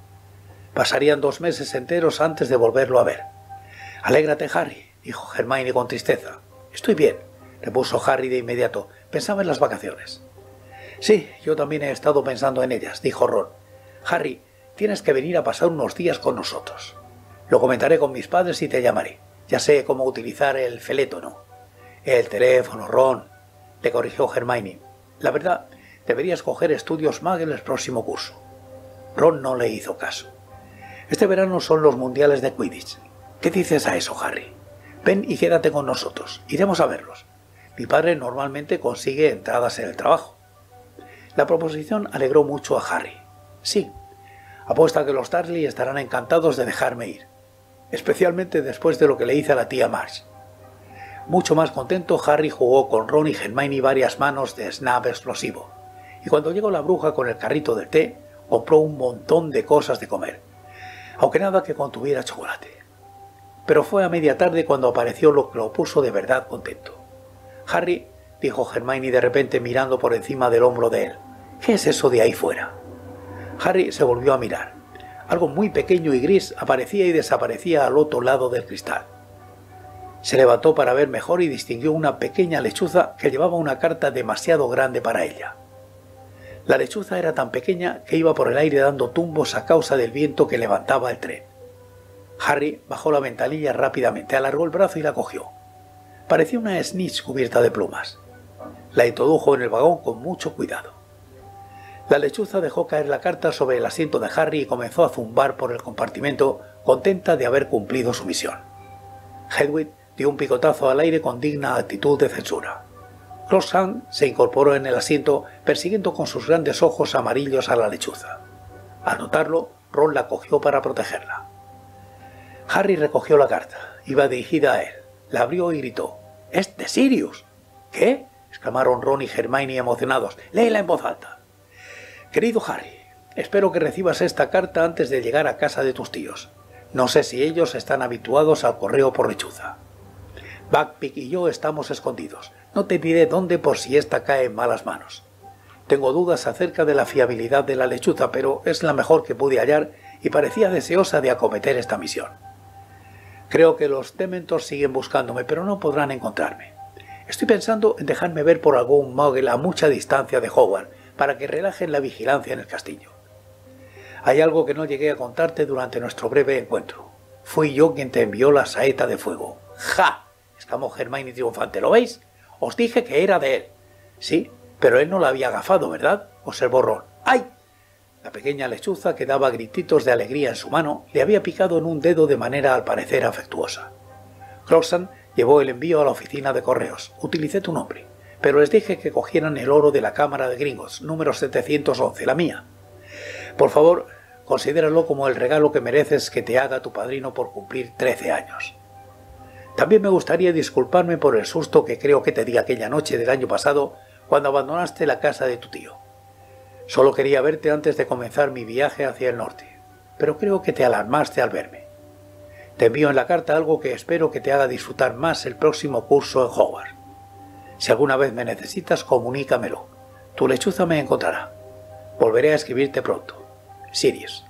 Pasarían dos meses enteros antes de volverlo a ver. Alégrate, Harry, dijo Hermione con tristeza. Estoy bien, repuso Harry de inmediato. Pensaba en las vacaciones. Sí, yo también he estado pensando en ellas, dijo Ron. Harry, tienes que venir a pasar unos días con nosotros. Lo comentaré con mis padres y te llamaré. Ya sé cómo utilizar el felétono. El teléfono, Ron, le corrigió Hermione. La verdad, deberías coger estudios Muggle el próximo curso. Ron no le hizo caso. Este verano son los mundiales de Quidditch. ¿Qué dices a eso, Harry? Ven y quédate con nosotros. Iremos a verlos. Mi padre normalmente consigue entradas en el trabajo. La proposición alegró mucho a Harry. Sí, apuesta que los Dursley estarán encantados de dejarme ir, especialmente después de lo que le hice a la tía Marge. Mucho más contento, Harry jugó con Ron y Hermione varias manos de snap explosivo, y cuando llegó la bruja con el carrito del té, compró un montón de cosas de comer, aunque nada que contuviera chocolate. Pero fue a media tarde cuando apareció lo que lo puso de verdad contento. Harry, dijo Hermione de repente mirando por encima del hombro de él, ¿qué es eso de ahí fuera? Harry se volvió a mirar. Algo muy pequeño y gris aparecía y desaparecía al otro lado del cristal. Se levantó para ver mejor y distinguió una pequeña lechuza que llevaba una carta demasiado grande para ella. La lechuza era tan pequeña que iba por el aire dando tumbos a causa del viento que levantaba el tren. Harry bajó la ventanilla rápidamente, alargó el brazo y la cogió. Parecía una snitch cubierta de plumas. La introdujo en el vagón con mucho cuidado. La lechuza dejó caer la carta sobre el asiento de Harry y comenzó a zumbar por el compartimento, contenta de haber cumplido su misión. Hedwig dio un picotazo al aire con digna actitud de censura. Crookshank se incorporó en el asiento, persiguiendo con sus grandes ojos amarillos a la lechuza. Al notarlo, Ron la cogió para protegerla. Harry recogió la carta. Iba dirigida a él. La abrió y gritó: «¡Es de Sirius!». «¿Qué?», exclamaron Ron y Hermione emocionados. «Léela en voz alta». «Querido Harry, espero que recibas esta carta antes de llegar a casa de tus tíos. No sé si ellos están habituados al correo por lechuza. Buckbeak y yo estamos escondidos. No te diré dónde por si esta cae en malas manos. Tengo dudas acerca de la fiabilidad de la lechuza, pero es la mejor que pude hallar y parecía deseosa de acometer esta misión. Creo que los Dementors siguen buscándome, pero no podrán encontrarme. Estoy pensando en dejarme ver por algún Muggle a mucha distancia de Hogwarts, para que relajen la vigilancia en el castillo. Hay algo que no llegué a contarte durante nuestro breve encuentro. Fui yo quien te envió la saeta de fuego». «¡Ja!», exclamó Hermione triunfante. «¿Lo veis? Os dije que era de él». «Sí, pero él no la había agafado, ¿verdad?», observó Ron. «¡Ay!». La pequeña lechuza, que daba grititos de alegría en su mano, le había picado en un dedo de manera al parecer afectuosa. «Crookshank llevó el envío a la oficina de correos. Utilicé tu nombre, pero les dije que cogieran el oro de la Cámara de Gringotts, número setecientos once, la mía. Por favor, considéralo como el regalo que mereces que te haga tu padrino por cumplir trece años. También me gustaría disculparme por el susto que creo que te di aquella noche del año pasado cuando abandonaste la casa de tu tío. Solo quería verte antes de comenzar mi viaje hacia el norte, pero creo que te alarmaste al verme. Te envío en la carta algo que espero que te haga disfrutar más el próximo curso en Hogwarts. Si alguna vez me necesitas, comunícamelo. Tu lechuza me encontrará. Volveré a escribirte pronto. Sirius».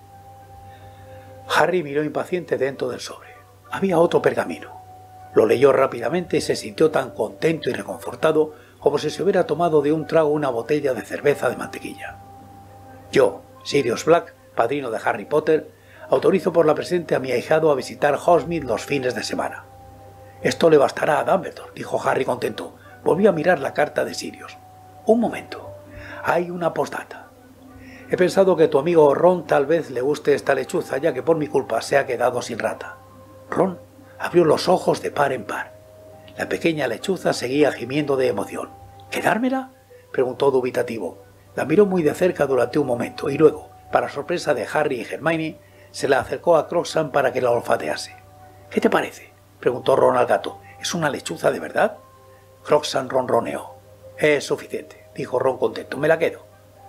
Harry miró impaciente dentro del sobre. Había otro pergamino. Lo leyó rápidamente y se sintió tan contento y reconfortado como si se hubiera tomado de un trago una botella de cerveza de mantequilla. «Yo, Sirius Black, padrino de Harry Potter, autorizo por la presente a mi ahijado a visitar Hogsmeade los fines de semana». «Esto le bastará a Dumbledore», dijo Harry contento. Volvió a mirar la carta de Sirius. «Un momento. Hay una postdata. He pensado que tu amigo Ron tal vez le guste esta lechuza, ya que por mi culpa se ha quedado sin rata». Ron abrió los ojos de par en par. La pequeña lechuza seguía gimiendo de emoción. «¿Quedármela?», preguntó dubitativo. La miró muy de cerca durante un momento y luego, para sorpresa de Harry y Hermione, se la acercó a Crookshank para que la olfatease. «¿Qué te parece?», preguntó Ron al gato. «¿Es una lechuza de verdad?». Crookshank ronroneó. «Es suficiente», dijo Ron contento. «Me la quedo».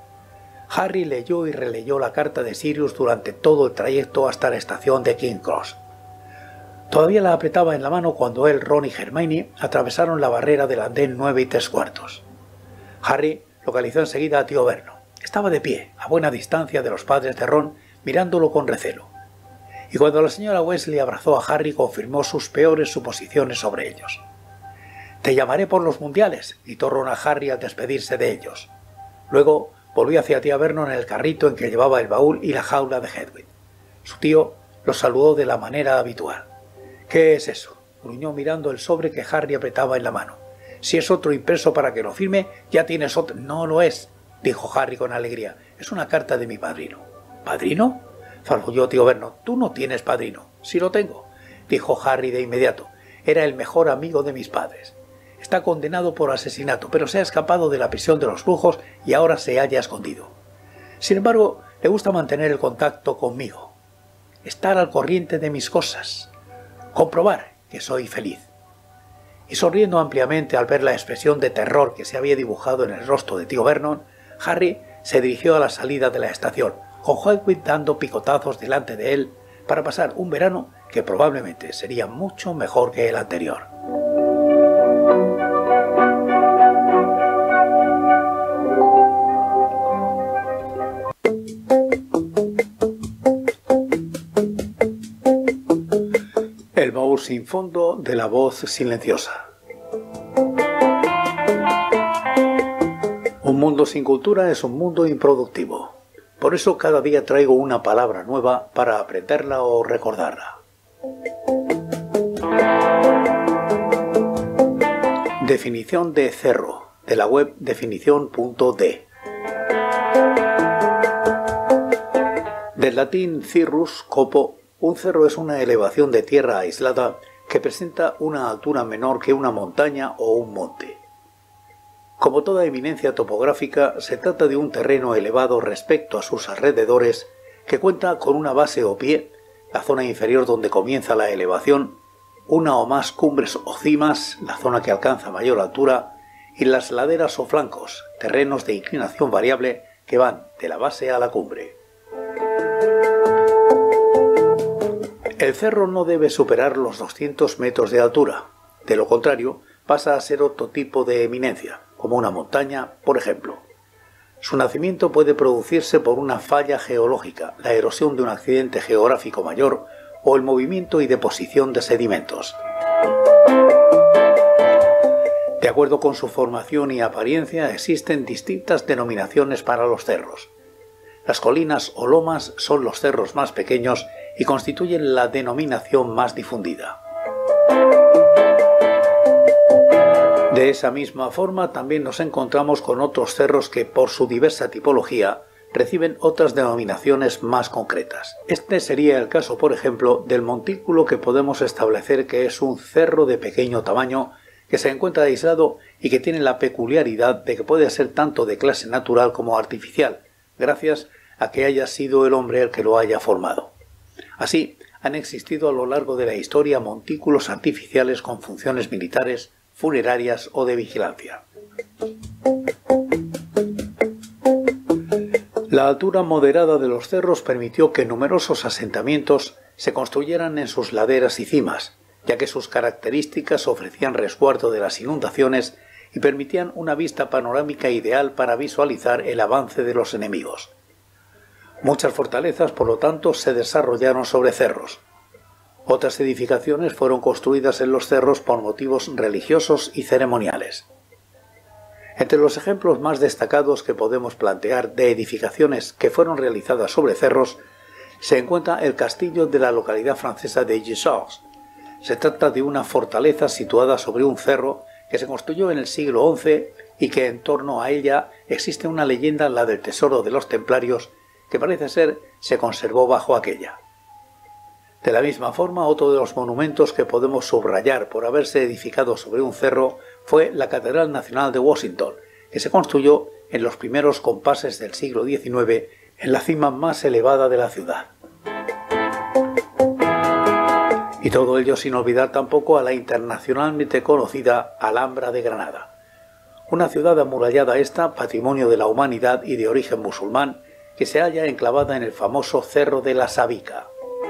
Harry leyó y releyó la carta de Sirius durante todo el trayecto hasta la estación de King's Cross. Todavía la apretaba en la mano cuando él, Ron y Hermione atravesaron la barrera del andén nueve y tres cuartos. Harry localizó enseguida a tío Vernon. Estaba de pie, a buena distancia de los padres de Ron, mirándolo con recelo. Y cuando la señora Weasley abrazó a Harry, confirmó sus peores suposiciones sobre ellos. «Te llamaré por los mundiales», gritó Ron a Harry al despedirse de ellos. Luego volvió hacia tía Vernon en el carrito en que llevaba el baúl y la jaula de Hedwig. Su tío los saludó de la manera habitual. «¿Qué es eso?», gruñó mirando el sobre que Harry apretaba en la mano. «Si es otro impreso para que lo firme, ya tienes otro». «No lo es», dijo Harry con alegría. «Es una carta de mi padrino». «¿Padrino?», farfulló tío Vernon. «Tú no tienes padrino». «Sí lo tengo», dijo Harry de inmediato. «Era el mejor amigo de mis padres. Está condenado por asesinato, pero se ha escapado de la prisión de los brujos y ahora se halla escondido. Sin embargo, le gusta mantener el contacto conmigo, estar al corriente de mis cosas, comprobar que soy feliz». Y sonriendo ampliamente al ver la expresión de terror que se había dibujado en el rostro de tío Vernon, Harry se dirigió a la salida de la estación, con Hedwig dando picotazos delante de él para pasar un verano que probablemente sería mucho mejor que el anterior. El baúl sin fondo de la voz silenciosa. Un mundo sin cultura es un mundo improductivo. Por eso cada día traigo una palabra nueva para aprenderla o recordarla. Definición de cerro, de la web definición punto de. Del latín cirrus, copo, un cerro es una elevación de tierra aislada que presenta una altura menor que una montaña o un monte. Como toda eminencia topográfica, se trata de un terreno elevado respecto a sus alrededores que cuenta con una base o pie, la zona inferior donde comienza la elevación, una o más cumbres o cimas, la zona que alcanza mayor altura, y las laderas o flancos, terrenos de inclinación variable que van de la base a la cumbre. El cerro no debe superar los doscientos metros de altura, de lo contrario pasa a ser otro tipo de eminencia, como una montaña, por ejemplo. Su nacimiento puede producirse por una falla geológica, la erosión de un accidente geográfico mayor o el movimiento y deposición de sedimentos. De acuerdo con su formación y apariencia, existen distintas denominaciones para los cerros. Las colinas o lomas son los cerros más pequeños y constituyen la denominación más difundida. De esa misma forma también nos encontramos con otros cerros que, por su diversa tipología, reciben otras denominaciones más concretas. Este sería el caso, por ejemplo, del montículo, que podemos establecer que es un cerro de pequeño tamaño que se encuentra aislado y que tiene la peculiaridad de que puede ser tanto de clase natural como artificial, gracias a que haya sido el hombre el que lo haya formado. Así, han existido a lo largo de la historia montículos artificiales con funciones militares, funerarias o de vigilancia. La altura moderada de los cerros permitió que numerosos asentamientos se construyeran en sus laderas y cimas, ya que sus características ofrecían resguardo de las inundaciones y permitían una vista panorámica ideal para visualizar el avance de los enemigos. Muchas fortalezas, por lo tanto, se desarrollaron sobre cerros. Otras edificaciones fueron construidas en los cerros por motivos religiosos y ceremoniales. Entre los ejemplos más destacados que podemos plantear de edificaciones que fueron realizadas sobre cerros, se encuentra el castillo de la localidad francesa de Gisors. Se trata de una fortaleza situada sobre un cerro que se construyó en el siglo once y que en torno a ella existe una leyenda, la del tesoro de los templarios, que parece ser se conservó bajo aquella. De la misma forma, otro de los monumentos que podemos subrayar por haberse edificado sobre un cerro fue la Catedral Nacional de Washington, que se construyó en los primeros compases del siglo diecinueve en la cima más elevada de la ciudad. Y todo ello sin olvidar tampoco a la internacionalmente conocida Alhambra de Granada. Una ciudad amurallada esta, patrimonio de la humanidad y de origen musulmán, que se halla enclavada en el famoso Cerro de la Sabica.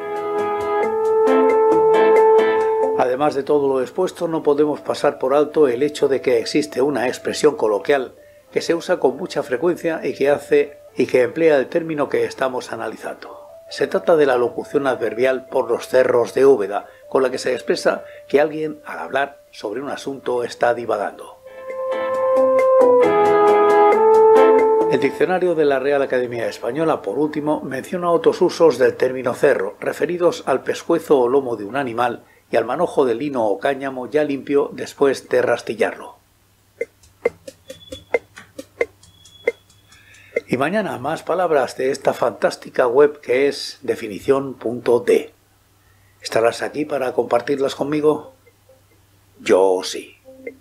Además de todo lo expuesto, no podemos pasar por alto el hecho de que existe una expresión coloquial que se usa con mucha frecuencia y que hace y que emplea el término que estamos analizando. Se trata de la locución adverbial por los cerros de Úbeda, con la que se expresa que alguien, al hablar sobre un asunto, está divagando. El diccionario de la Real Academia Española, por último, menciona otros usos del término cerro, referidos al pescuezo o lomo de un animal y al manojo de lino o cáñamo ya limpio después de rastillarlo. Y mañana más palabras de esta fantástica web que es definición punto de. ¿Estarás aquí para compartirlas conmigo? Yo sí.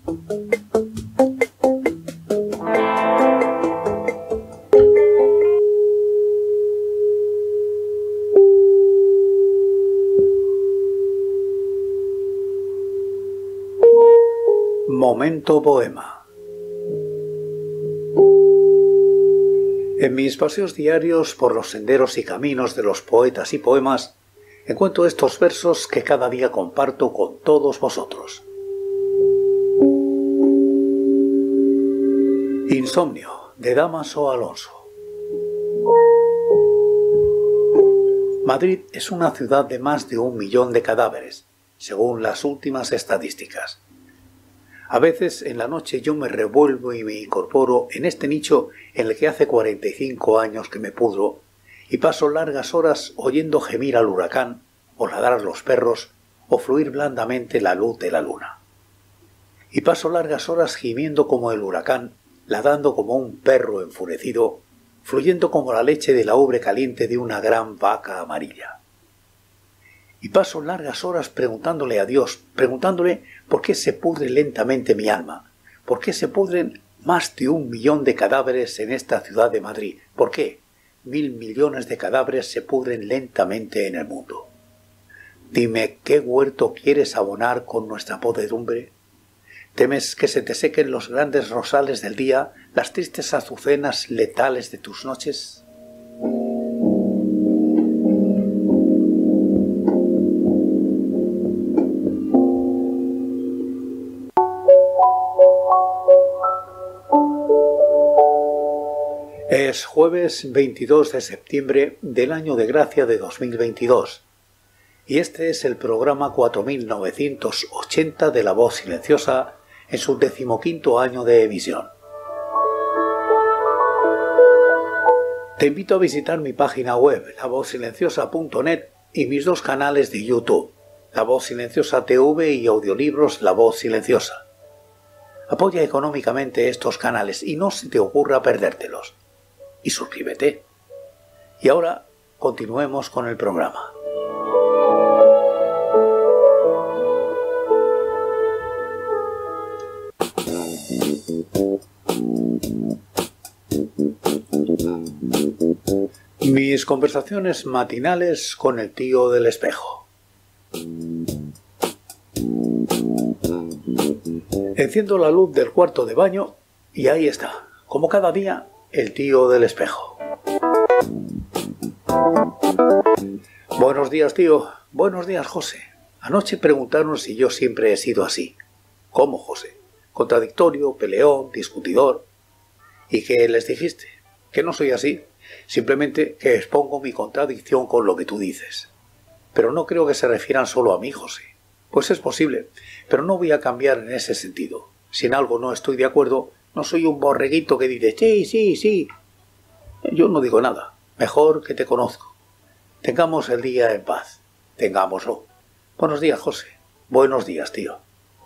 Momento poema. En mis paseos diarios por los senderos y caminos de los poetas y poemas, encuentro estos versos que cada día comparto con todos vosotros. Insomnio, de Dámaso Alonso. Madrid es una ciudad de más de un millón de cadáveres, según las últimas estadísticas. A veces en la noche yo me revuelvo y me incorporo en este nicho en el que hace cuarenta y cinco años que me pudro y paso largas horas oyendo gemir al huracán o ladrar los perros o fluir blandamente la luz de la luna. y paso largas horas gimiendo como el huracán, ladrando como un perro enfurecido, fluyendo como la leche de la ubre caliente de una gran vaca amarilla. Y paso largas horas preguntándole a Dios, preguntándole por qué se pudre lentamente mi alma, por qué se pudren más de un millón de cadáveres en esta ciudad de Madrid, por qué mil millones de cadáveres se pudren lentamente en el mundo. Dime, ¿qué huerto quieres abonar con nuestra podredumbre? ¿Temes que se te sequen los grandes rosales del día, las tristes azucenas letales de tus noches? Es jueves veintidós de septiembre del año de gracia de dos mil veintidós y este es el programa cuatro mil novecientos ochenta de La Voz Silenciosa en su decimoquinto año de emisión. Te invito a visitar mi página web, la voz silenciosa punto net, y mis dos canales de YouTube, La Voz Silenciosa T V y audiolibros La Voz Silenciosa. Apoya económicamente estos canales y no se te ocurra perdértelos. Y suscríbete. Y ahora continuemos con el programa. Mis conversaciones matinales con el tío del espejo. Enciendo la luz del cuarto de baño y ahí está, como cada día, el tío del espejo. Buenos días, tío. Buenos días, José. Anoche preguntaron si yo siempre he sido así. ¿Cómo, José? Contradictorio, peleón, discutidor. ¿Y qué les dijiste? Que no soy así. Simplemente que expongo mi contradicción con lo que tú dices. Pero no creo que se refieran solo a mí, José. Pues es posible, pero no voy a cambiar en ese sentido. Si en algo no estoy de acuerdo, no soy un borreguito que dice sí, sí, sí. Yo no digo nada. Mejor que te conozco. Tengamos el día en paz. Tengámoslo. Buenos días, José. Buenos días, tío.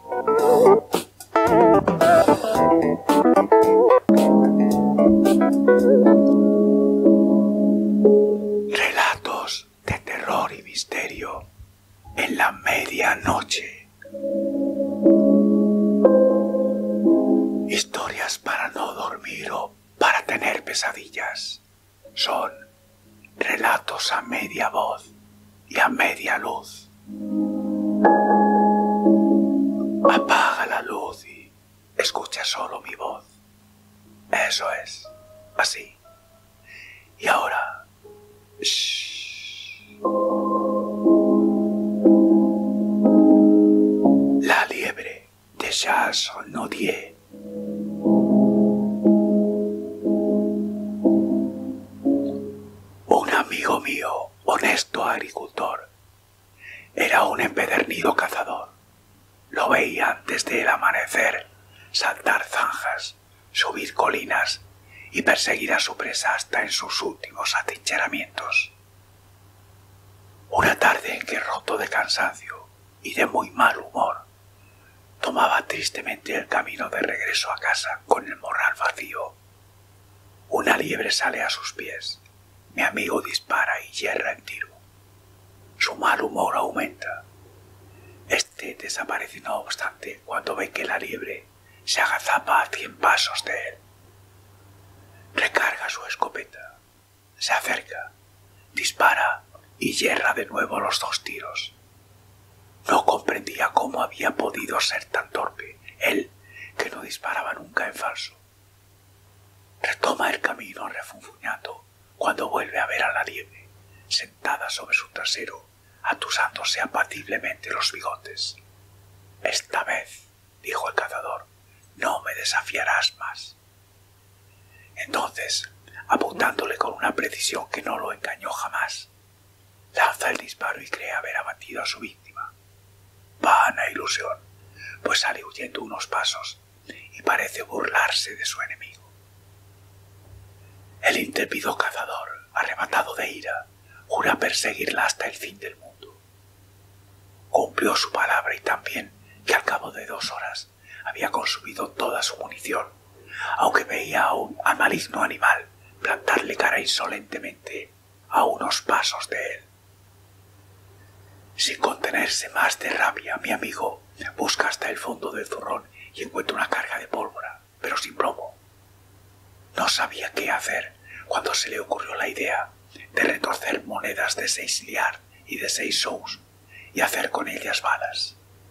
Relatos de terror y misterio en la medianoche. Historias para no dormir o para tener pesadillas. Son relatos a media voz y a media luz. Apaga la luz y escucha solo mi voz. Eso es, así. Y ahora... Shh. La liebre de Charles Nodier. Un amigo mío, honesto agricultor, era un empedernido cazador. Lo veía antes del amanecer saltar zanjas, subir colinas y perseguir a su presa hasta en sus últimos atrincheramientos. Una tarde en que, roto de cansancio y de muy mal humor, tomaba tristemente el camino de regreso a casa con el morral vacío, una liebre sale a sus pies. Mi amigo dispara y yerra el tiro. Su mal humor aumenta. Este desaparece no obstante cuando ve que la liebre se agazapa a cien pasos de él. Recarga su escopeta, se acerca, dispara y yerra de nuevo los dos tiros. No comprendía cómo había podido ser tan torpe, él que no disparaba nunca en falso. Retoma el camino refunfuñando cuando vuelve a ver a la liebre, sentada sobre su trasero, atusándose apaciblemente los bigotes. Esta vez, dijo el cazador, no me desafiarás más. Entonces, apuntándole con una precisión que no lo engañó jamás, lanza el disparo y cree haber abatido a su víctima. Vana ilusión, pues sale huyendo unos pasos y parece burlarse de su enemigo. El intrépido cazador, arrebatado de ira, jura perseguirla hasta el fin del mundo. Cumplió su palabra y también que al cabo de dos horas había consumido toda su munición, aunque veía aún al maligno animal plantarle cara insolentemente a unos pasos de él. Sin contenerse más de rabia, mi amigo busca hasta el fondo del zurrón y encuentra una carga de pólvora, pero sin plomo. No sabía qué hacer cuando se le ocurrió la idea de retorcer monedas de seis liard y de seis sous y hacer con ellas balas.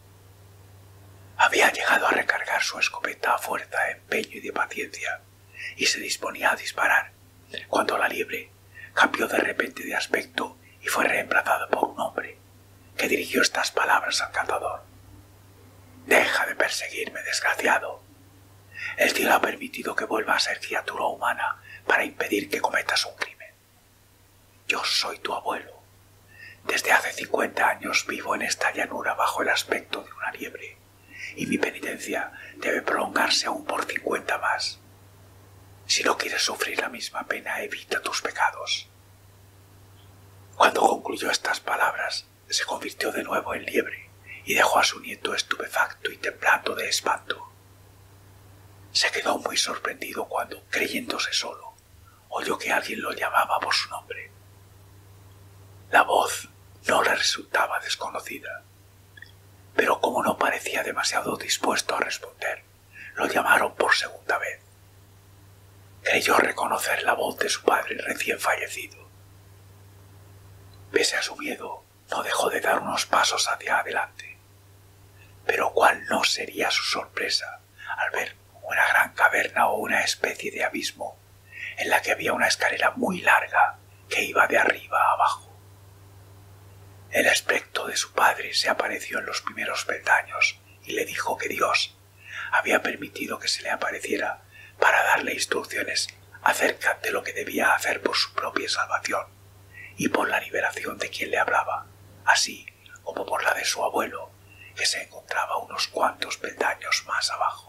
Había llegado a recargar su escopeta a fuerza de empeño y de paciencia y se disponía a disparar cuando la liebre cambió de repente de aspecto y fue reemplazada por un hombre que dirigió estas palabras al cazador: «Deja de perseguirme, desgraciado. El cielo ha permitido que vuelva a ser criatura humana para impedir que cometas un crimen. Yo soy tu abuelo. Desde hace cincuenta años vivo en esta llanura bajo el aspecto de una liebre, y mi penitencia debe prolongarse aún por cincuenta más. Si no quieres sufrir la misma pena, evita tus pecados». Cuando concluyó estas palabras, se convirtió de nuevo en liebre y dejó a su nieto estupefacto y temblando de espanto. Se quedó muy sorprendido cuando, creyéndose solo, oyó que alguien lo llamaba por su nombre. La voz no le resultaba desconocida, pero como no parecía demasiado dispuesto a responder, lo llamaron por segunda vez. Creyó reconocer la voz de su padre recién fallecido. Pese a su miedo, no dejó de dar unos pasos hacia adelante. Pero cuál no sería su sorpresa al ver una gran caverna o una especie de abismo en la que había una escalera muy larga que iba de arriba a abajo. El espectro de su padre se apareció en los primeros peldaños y le dijo que Dios había permitido que se le apareciera para darle instrucciones acerca de lo que debía hacer por su propia salvación y por la liberación de quien le hablaba, así como por la de su abuelo, que se encontraba unos cuantos peldaños más abajo.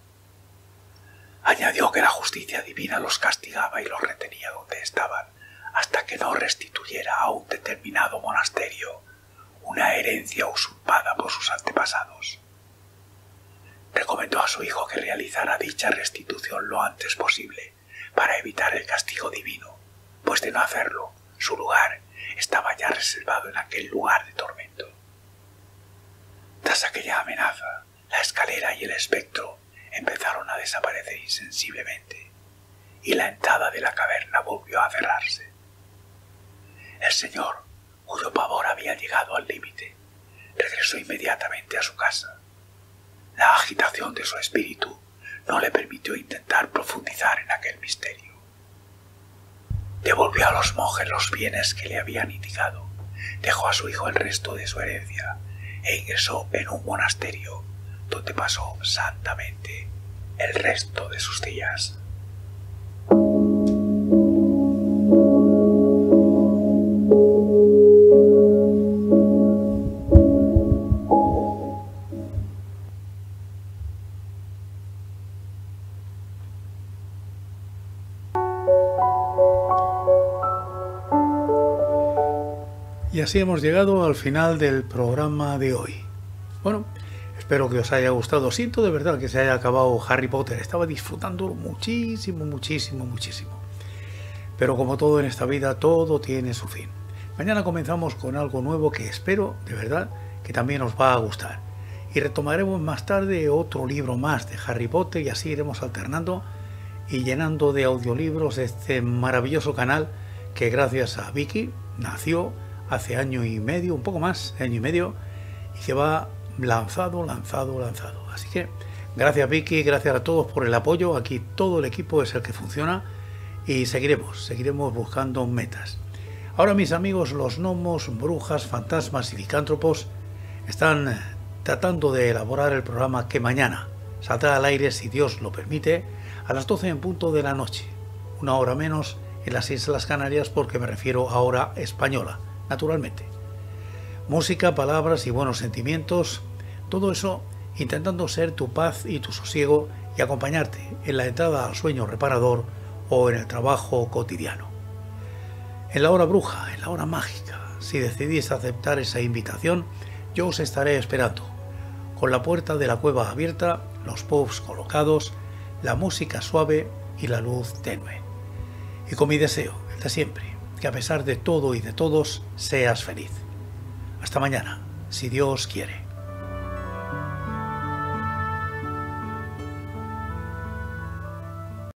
Añadió que la justicia divina los castigaba y los retenía donde estaban, hasta que no restituyera a un determinado monasterio una herencia usurpada por sus antepasados. Recomendó a su hijo que realizara dicha restitución lo antes posible para evitar el castigo divino, pues de no hacerlo, su lugar estaba ya reservado en aquel lugar de tormento. Tras aquella amenaza, la escalera y el espectro empezaron a desaparecer insensiblemente, y la entrada de la caverna volvió a cerrarse. El señor, cuyo pavor había llegado al límite, regresó inmediatamente a su casa. La agitación de su espíritu no le permitió intentar profundizar en aquel misterio. Devolvió a los monjes los bienes que le habían indicado, dejó a su hijo el resto de su herencia e ingresó en un monasterio donde pasó santamente el resto de sus días. Y así hemos llegado al final del programa de hoy. Bueno, espero que os haya gustado. Siento de verdad que se haya acabado Harry Potter. Estaba disfrutándolo muchísimo, muchísimo, muchísimo. Pero como todo en esta vida, todo tiene su fin. Mañana comenzamos con algo nuevo que espero, de verdad, que también os va a gustar. Y retomaremos más tarde otro libro más de Harry Potter y así iremos alternando y llenando de audiolibros este maravilloso canal que gracias a Vicky nació hace año y medio, un poco más, año y medio, y que va lanzado, lanzado, lanzado. Así que gracias Vicky, gracias a todos por el apoyo. Aquí todo el equipo es el que funciona y seguiremos, seguiremos buscando metas. Ahora mis amigos, los gnomos, brujas, fantasmas y licántropos están tratando de elaborar el programa que mañana saldrá al aire, si Dios lo permite, a las doce en punto de la noche, una hora menos en las Islas Canarias, porque me refiero a hora española, naturalmente. Música, palabras y buenos sentimientos, todo eso intentando ser tu paz y tu sosiego y acompañarte en la entrada al sueño reparador o en el trabajo cotidiano. En la hora bruja, en la hora mágica, si decidís aceptar esa invitación, yo os estaré esperando, con la puerta de la cueva abierta los puffs colocados, la música suave y la luz tenue. Y con mi deseo, el de siempre, que a pesar de todo y de todos, seas feliz. Hasta mañana, si Dios quiere.